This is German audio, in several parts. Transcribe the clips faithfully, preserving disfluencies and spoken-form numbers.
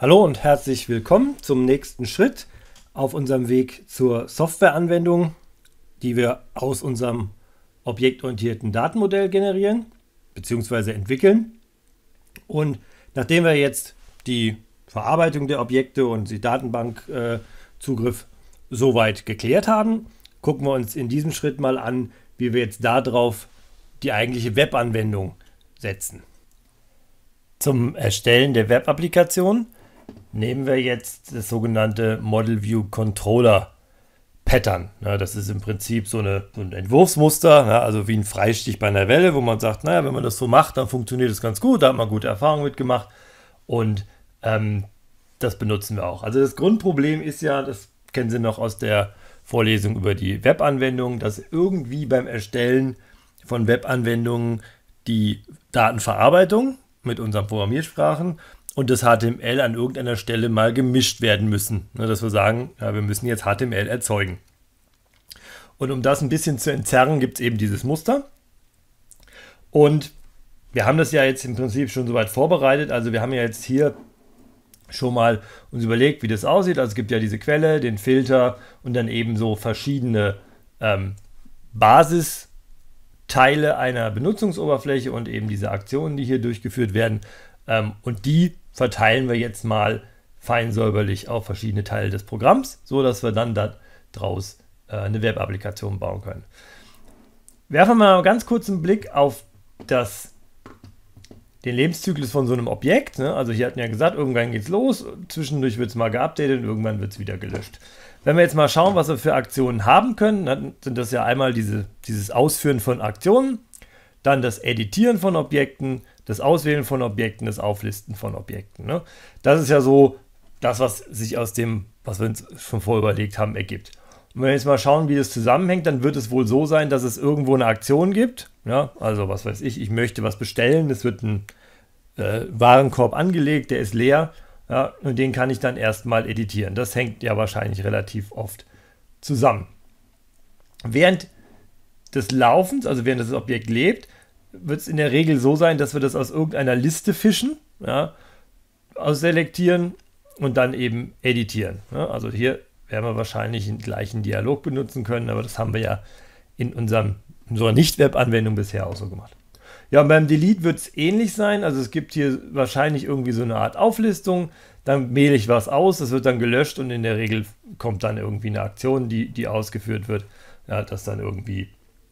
Hallo und herzlich willkommen zum nächsten Schritt auf unserem Weg zur Softwareanwendung, die wir aus unserem objektorientierten Datenmodell generieren bzw. entwickeln. Und nachdem wir jetzt die Verarbeitung der Objekte und die Datenbankzugriff äh, soweit geklärt haben, gucken wir uns in diesem Schritt mal an, wie wir jetzt darauf die eigentliche Webanwendung setzen. Zum Erstellen der Webapplikation nehmen wir jetzt das sogenannte Model View Controller Pattern. Ja, das ist im Prinzip so, eine, so ein Entwurfsmuster, ja, also wie ein Freistich bei einer Welle, wo man sagt, naja, wenn man das so macht, dann funktioniert das ganz gut, da hat man gute Erfahrungen mitgemacht und ähm, das benutzen wir auch. Also das Grundproblem ist ja, das kennen Sie noch aus der Vorlesung über die Webanwendung, dass irgendwie beim Erstellen von Webanwendungen die Datenverarbeitung mit unseren Programmiersprachen und das H T M L an irgendeiner Stelle mal gemischt werden müssen. Ne, dass wir sagen, ja, wir müssen jetzt H T M L erzeugen. Und um das ein bisschen zu entzerren, gibt es eben dieses Muster. Und wir haben das ja jetzt im Prinzip schon soweit vorbereitet. Also wir haben ja jetzt hier schon mal uns überlegt, wie das aussieht. Also es gibt ja diese Quelle, den Filter und dann eben so verschiedene ähm, Basisteile einer Benutzungsoberfläche und eben diese Aktionen, die hier durchgeführt werden. Ähm, und die verteilen wir jetzt mal fein säuberlich auf verschiedene Teile des Programms, so dass wir dann daraus äh, eine Web-Applikation bauen können. Werfen wir mal ganz kurz einen Blick auf das, den Lebenszyklus von so einem Objekt. Ne? Also hier hatten wir ja gesagt, irgendwann geht es los, zwischendurch wird es mal geupdatet und irgendwann wird es wieder gelöscht. Wenn wir jetzt mal schauen, was wir für Aktionen haben können, dann sind das ja einmal diese, dieses Ausführen von Aktionen, dann das Editieren von Objekten, das Auswählen von Objekten, das Auflisten von Objekten. Ne? Das ist ja so das, was sich aus dem, was wir uns schon vorüberlegt haben, ergibt. Und wenn wir jetzt mal schauen, wie das zusammenhängt, dann wird es wohl so sein, dass es irgendwo eine Aktion gibt. Ja? Also was weiß ich, ich möchte was bestellen, es wird ein äh, Warenkorb angelegt, der ist leer, ja? Und den kann ich dann erstmal editieren. Das hängt ja wahrscheinlich relativ oft zusammen. Während des Laufens, also während das Objekt lebt, wird es in der Regel so sein, dass wir das aus irgendeiner Liste fischen, ja, ausselektieren und dann eben editieren. Ja. Also hier werden wir wahrscheinlich den gleichen Dialog benutzen können, aber das haben wir ja in, unserem, in unserer Nicht-Web-Anwendung bisher auch so gemacht. Ja, und beim Delete wird es ähnlich sein, also es gibt hier wahrscheinlich irgendwie so eine Art Auflistung, dann wähle ich was aus, das wird dann gelöscht und in der Regel kommt dann irgendwie eine Aktion, die, die ausgeführt wird, ja, dass dann irgendwie,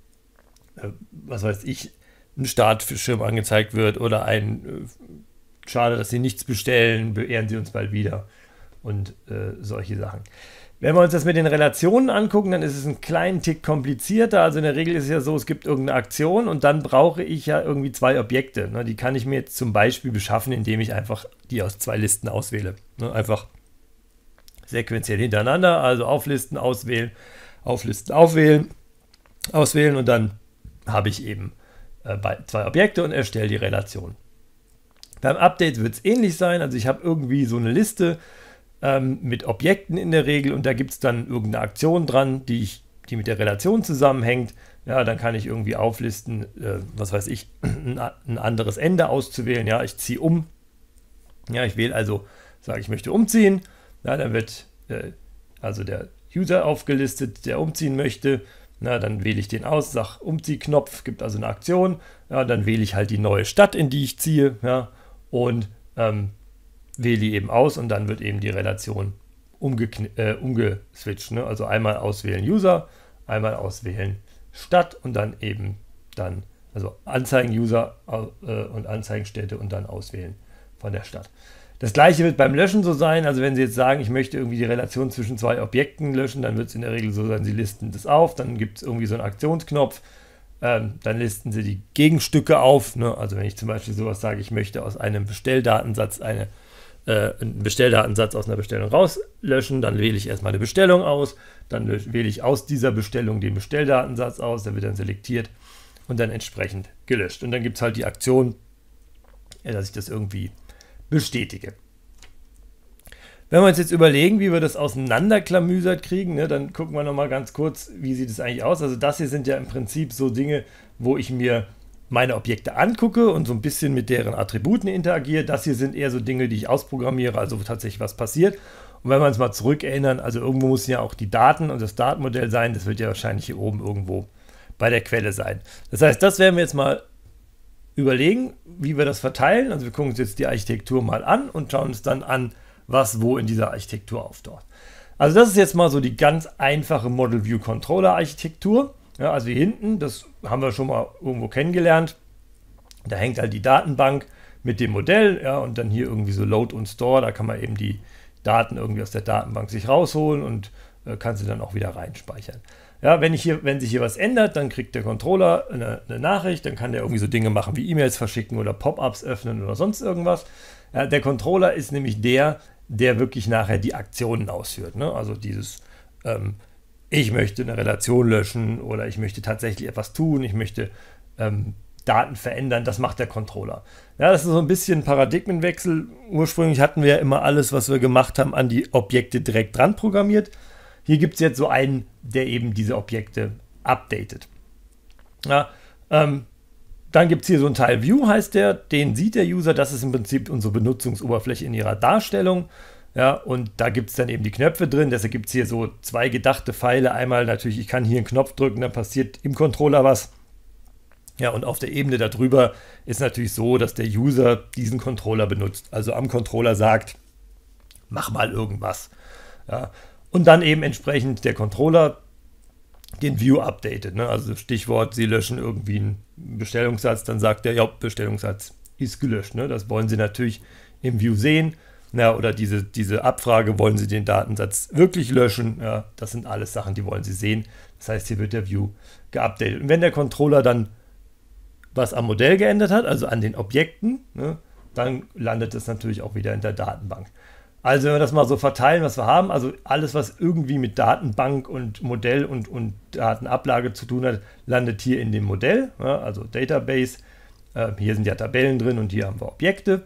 äh, was weiß ich, ein Startschirm angezeigt wird oder ein äh, schade, dass Sie nichts bestellen, beehren Sie uns bald wieder und äh, solche Sachen. Wenn wir uns das mit den Relationen angucken, dann ist es einen kleinen Tick komplizierter. Also in der Regel ist es ja so, es gibt irgendeine Aktion und dann brauche ich ja irgendwie zwei Objekte. Ne? Die kann ich mir jetzt zum Beispiel beschaffen, indem ich einfach die aus zwei Listen auswähle. Ne? Einfach sequenziell hintereinander, also auflisten, auswählen, auflisten, aufwählen, auswählen und dann habe ich eben zwei Objekte und erstelle die Relation. Beim Update wird es ähnlich sein, also ich habe irgendwie so eine Liste ähm, mit Objekten in der Regel und da gibt es dann irgendeine Aktion dran, die, ich, die mit der Relation zusammenhängt. Ja, dann kann ich irgendwie auflisten, äh, was weiß ich, ein, ein anderes Ende auszuwählen. Ja, ich ziehe um. Ja, ich wähle also, sage ich möchte umziehen. Ja, dann wird äh, also der User aufgelistet, der umziehen möchte. Na, dann wähle ich den aus, sage Umziehknopf, gibt also eine Aktion. Ja, dann wähle ich halt die neue Stadt, in die ich ziehe, ja, und ähm, wähle die eben aus und dann wird eben die Relation äh, umgeswitcht. Ne? Also einmal auswählen User, einmal auswählen Stadt und dann eben dann, also anzeigen User äh, und anzeigen Städte und dann auswählen von der Stadt. Das gleiche wird beim Löschen so sein, also wenn Sie jetzt sagen, ich möchte irgendwie die Relation zwischen zwei Objekten löschen, dann wird es in der Regel so sein, Sie listen das auf, dann gibt es irgendwie so einen Aktionsknopf, ähm, dann listen Sie die Gegenstücke auf, ne? Also wenn ich zum Beispiel sowas sage, ich möchte aus einem Bestelldatensatz eine, äh, einen Bestelldatensatz aus einer Bestellung rauslöschen, dann wähle ich erstmal eine Bestellung aus, dann wähle ich aus dieser Bestellung den Bestelldatensatz aus, der wird dann selektiert und dann entsprechend gelöscht. Und dann gibt es halt die Aktion, ja, dass ich das irgendwie bestätige. Wenn wir uns jetzt überlegen, wie wir das auseinanderklamüsert kriegen, ne, dann gucken wir nochmal ganz kurz, wie sieht es eigentlich aus. Also das hier sind ja im Prinzip so Dinge, wo ich mir meine Objekte angucke und so ein bisschen mit deren Attributen interagiere. Das hier sind eher so Dinge, die ich ausprogrammiere, also wo tatsächlich was passiert. Und wenn wir uns mal zurückerinnern, also irgendwo müssen ja auch die Daten und das Datenmodell sein, das wird ja wahrscheinlich hier oben irgendwo bei der Quelle sein. Das heißt, das werden wir jetzt mal überlegen, wie wir das verteilen. Also wir gucken uns jetzt die Architektur mal an und schauen uns dann an, was wo in dieser Architektur auftaucht. Also das ist jetzt mal so die ganz einfache Model View Controller Architektur. Ja, also hier hinten, das haben wir schon mal irgendwo kennengelernt. Da hängt halt die Datenbank mit dem Modell, ja, und dann hier irgendwie so Load und Store, da kann man eben die Daten irgendwie aus der Datenbank sich rausholen und äh, kann sie dann auch wieder reinspeichern. Ja, wenn, ich hier, wenn sich hier was ändert, dann kriegt der Controller eine, eine Nachricht, dann kann der irgendwie so Dinge machen wie E-Mails verschicken oder Pop-ups öffnen oder sonst irgendwas. Ja, der Controller ist nämlich der, der wirklich nachher die Aktionen ausführt. Ne? Also dieses, ähm, ich möchte eine Relation löschen oder ich möchte tatsächlich etwas tun, ich möchte ähm, Daten verändern, das macht der Controller. Ja, das ist so ein bisschen ein Paradigmenwechsel. Ursprünglich hatten wir ja immer alles, was wir gemacht haben, an die Objekte direkt dran programmiert. Hier gibt es jetzt so einen, der eben diese Objekte updatet. Ja, ähm, dann gibt es hier so einen Teil View, heißt der, den sieht der User, das ist im Prinzip unsere Benutzungsoberfläche in ihrer Darstellung. Ja, und da gibt es dann eben die Knöpfe drin, deshalb gibt es hier so zwei gedachte Pfeile. Einmal natürlich, ich kann hier einen Knopf drücken, dann passiert im Controller was. Ja, und auf der Ebene darüber ist natürlich so, dass der User diesen Controller benutzt. Also am Controller sagt, mach mal irgendwas. Ja, und dann eben entsprechend der Controller den View updatet. Ne? Also Stichwort, Sie löschen irgendwie einen Bestellungssatz, dann sagt der, ja, Bestellungssatz ist gelöscht. Ne? Das wollen Sie natürlich im View sehen. Ja, oder diese, diese Abfrage, wollen Sie den Datensatz wirklich löschen? Ja, das sind alles Sachen, die wollen Sie sehen. Das heißt, hier wird der View geupdatet. Und wenn der Controller dann was am Modell geändert hat, also an den Objekten, ne, dann landet es natürlich auch wieder in der Datenbank. Also wenn wir das mal so verteilen, was wir haben, also alles, was irgendwie mit Datenbank und Modell und, und Datenablage zu tun hat, landet hier in dem Modell, ja, also Database. Äh, hier sind ja Tabellen drin und hier haben wir Objekte.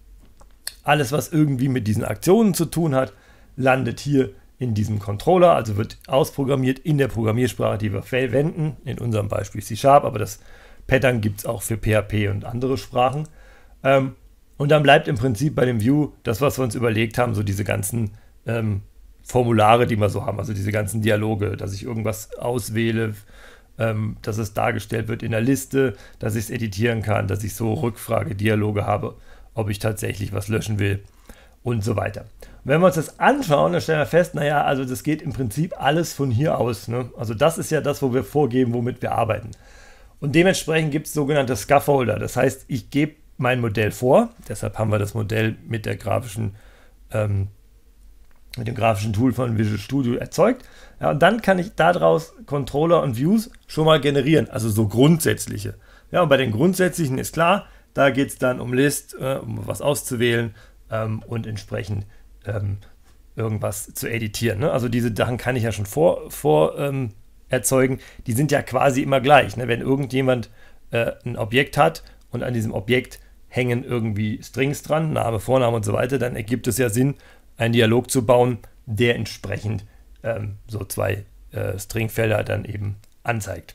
Alles, was irgendwie mit diesen Aktionen zu tun hat, landet hier in diesem Controller, also wird ausprogrammiert in der Programmiersprache, die wir verwenden, in unserem Beispiel C Sharp, aber das Pattern gibt es auch für P H P und andere Sprachen. Ähm, und dann bleibt im Prinzip bei dem View das, was wir uns überlegt haben, so diese ganzen ähm, Formulare, die wir so haben, also diese ganzen Dialoge, dass ich irgendwas auswähle, ähm, dass es dargestellt wird in der Liste, dass ich es editieren kann, dass ich so Rückfrage-Dialoge habe, ob ich tatsächlich was löschen will und so weiter. Und wenn wir uns das anschauen, dann stellen wir fest, naja, also das geht im Prinzip alles von hier aus. Ne? Also das ist ja das, wo wir vorgeben, womit wir arbeiten. Und dementsprechend gibt es sogenannte Scaffolder. Das heißt, ich gebe mein Modell vor. Deshalb haben wir das Modell mit der grafischen, ähm, mit dem grafischen Tool von Visual Studio erzeugt. Ja, und dann kann ich daraus Controller und Views schon mal generieren. Also so grundsätzliche. Ja, und bei den grundsätzlichen ist klar, da geht es dann um List, äh, um was auszuwählen ähm, und entsprechend ähm, irgendwas zu editieren. Ne? Also diese Sachen kann ich ja schon vor, vor ähm, erzeugen, die sind ja quasi immer gleich. Ne? Wenn irgendjemand äh, ein Objekt hat und an diesem Objekt hängen irgendwie Strings dran, Name, Vorname und so weiter, dann ergibt es ja Sinn, einen Dialog zu bauen, der entsprechend ähm, so zwei äh, Stringfelder dann eben anzeigt.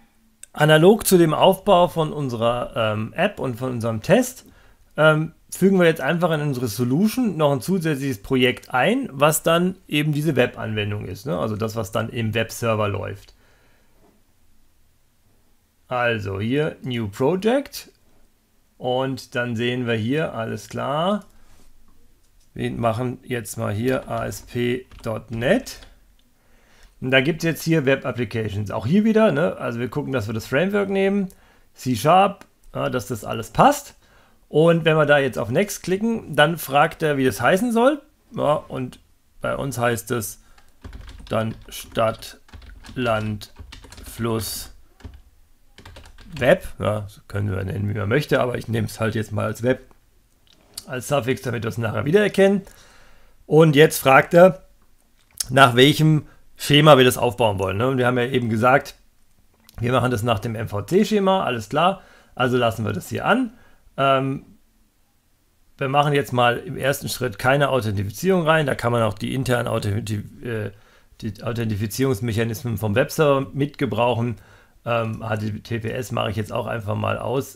Analog zu dem Aufbau von unserer ähm, App und von unserem Test ähm, fügen wir jetzt einfach in unsere Solution noch ein zusätzliches Projekt ein, was dann eben diese Web-Anwendung ist, ne? Also das, was dann im Webserver läuft. Also hier New Project und dann sehen wir hier, alles klar, wir machen jetzt mal hier A S P Punkt net. Und da gibt es jetzt hier Web Applications. Auch hier wieder, ne? Also wir gucken, dass wir das Framework nehmen, C Sharp, ja, dass das alles passt. Und wenn wir da jetzt auf Next klicken, dann fragt er, wie das heißen soll. Ja, und bei uns heißt es dann Stadt, Land, Fluss, Web. Ja, das können wir nennen, wie man möchte, aber ich nehme es halt jetzt mal als Web, als Suffix, damit wir es nachher wiedererkennen. Und jetzt fragt er, nach welchem Schema wir das aufbauen wollen. Ne? Und wir haben ja eben gesagt, wir machen das nach dem M V C-Schema, alles klar. Also lassen wir das hier an. Ähm, wir machen jetzt mal im ersten Schritt keine Authentifizierung rein. Da kann man auch die internen Authentif äh, die Authentifizierungsmechanismen vom Webserver mitgebrauchen. Ähm, H T T P S mache ich jetzt auch einfach mal aus.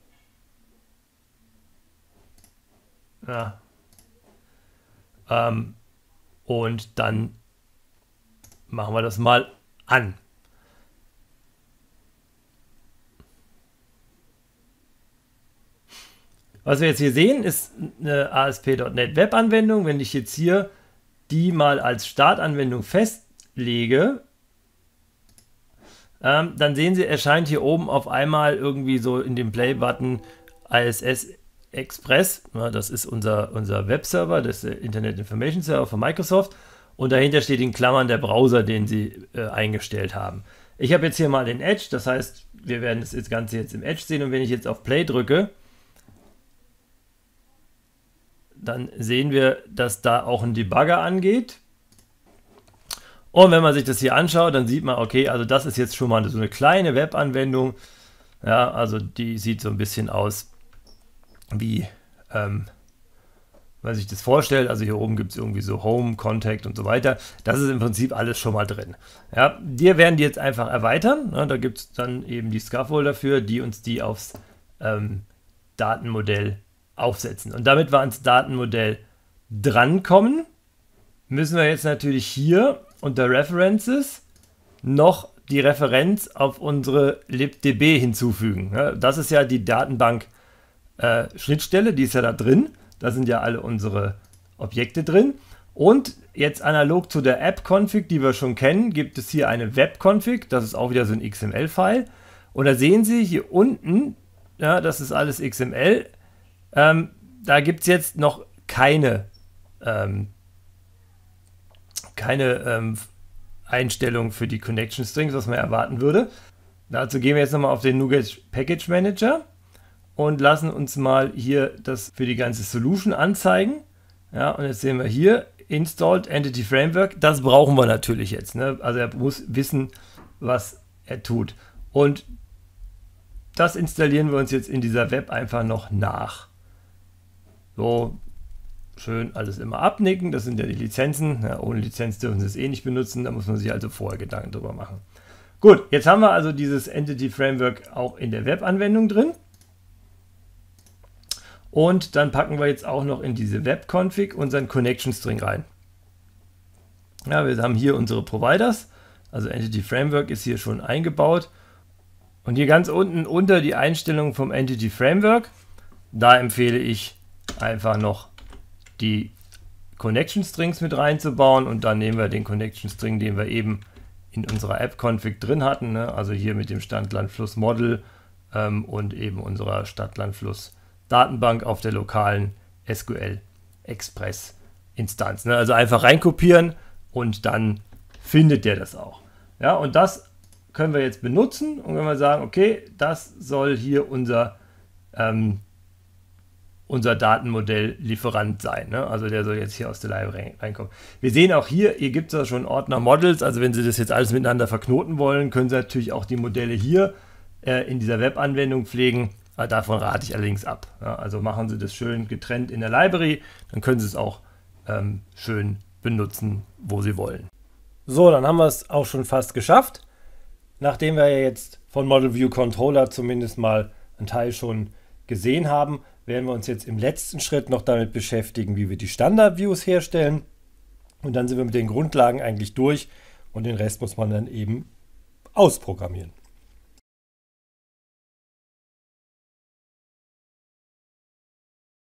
Ja. Ähm, und dann machen wir das mal an. Was wir jetzt hier sehen, ist eine A S P Punkt net Webanwendung. Wenn ich jetzt hier die mal als Startanwendung festlege, ähm, dann sehen Sie, erscheint hier oben auf einmal irgendwie so in dem Play-Button I S S Express. Ja, das ist unser, unser Webserver, das ist der Internet Information Server von Microsoft. Und dahinter steht in Klammern der Browser, den Sie äh, eingestellt haben. Ich habe jetzt hier mal den Edge, das heißt, wir werden das Ganze jetzt im Edge sehen. Und wenn ich jetzt auf Play drücke, dann sehen wir, dass da auch ein Debugger angeht. Und wenn man sich das hier anschaut, dann sieht man, okay, also das ist jetzt schon mal so eine kleine Webanwendung. Ja, also die sieht so ein bisschen aus wie, ähm, wenn man sich das vorstellt. Also hier oben gibt es irgendwie so Home, Contact und so weiter. Das ist im Prinzip alles schon mal drin. Ja, wir werden die jetzt einfach erweitern. Ja, da gibt es dann eben die Scaffolder dafür, die uns die aufs ähm, Datenmodell aufsetzen. Und damit wir ans Datenmodell drankommen, müssen wir jetzt natürlich hier unter References noch die Referenz auf unsere libdb hinzufügen. Ja, das ist ja die Datenbank-Schnittstelle, äh, die ist ja da drin. Da sind ja alle unsere Objekte drin. Und jetzt analog zu der App-Config, die wir schon kennen, gibt es hier eine Web-Config. Das ist auch wieder so ein X M L-File. Und da sehen Sie hier unten, ja, das ist alles X M L. Ähm, da gibt es jetzt noch keine, ähm, keine ähm, Einstellung für die Connection Strings, was man erwarten würde. Dazu gehen wir jetzt nochmal auf den NuGet Package Manager und lassen uns mal hier das für die ganze Solution anzeigen. Ja, und jetzt sehen wir hier Installed Entity Framework. Das brauchen wir natürlich jetzt. Ne? Also er muss wissen, was er tut. Und das installieren wir uns jetzt in dieser Web einfach noch nach. So, schön alles immer abnicken, das sind ja die Lizenzen. Ja, ohne Lizenz dürfen Sie es eh nicht benutzen, da muss man sich also vorher Gedanken drüber machen. Gut, jetzt haben wir also dieses Entity Framework auch in der Webanwendung drin. Und dann packen wir jetzt auch noch in diese Web-Config unseren Connection String rein. Ja, wir haben hier unsere Providers, also Entity Framework ist hier schon eingebaut. Und hier ganz unten unter die Einstellungen vom Entity Framework, da empfehle ich einfach noch die Connection Strings mit reinzubauen und dann nehmen wir den Connection String, den wir eben in unserer App-Config drin hatten, ne? Also hier mit dem Stadt-Land-Fluss-Model ähm, und eben unserer Stadt-Land-Fluss-Datenbank auf der lokalen S Q L-Express-Instanz. Ne? Also einfach reinkopieren und dann findet der das auch. Ja, und das können wir jetzt benutzen und wenn wir sagen, okay, das soll hier unser ähm, unser Datenmodell-Lieferant sein. Ne? Also der soll jetzt hier aus der Library reinkommen. Wir sehen auch hier, hier gibt es ja schon Ordner Models, also wenn Sie das jetzt alles miteinander verknoten wollen, können Sie natürlich auch die Modelle hier äh, in dieser Webanwendung pflegen. Aber davon rate ich allerdings ab. Ja? Also machen Sie das schön getrennt in der Library, dann können Sie es auch ähm, schön benutzen, wo Sie wollen. So, dann haben wir es auch schon fast geschafft. Nachdem wir ja jetzt von Model View Controller zumindest mal einen Teil schon gesehen haben, werden wir uns jetzt im letzten Schritt noch damit beschäftigen, wie wir die Standard-Views herstellen. Und dann sind wir mit den Grundlagen eigentlich durch und den Rest muss man dann eben ausprogrammieren.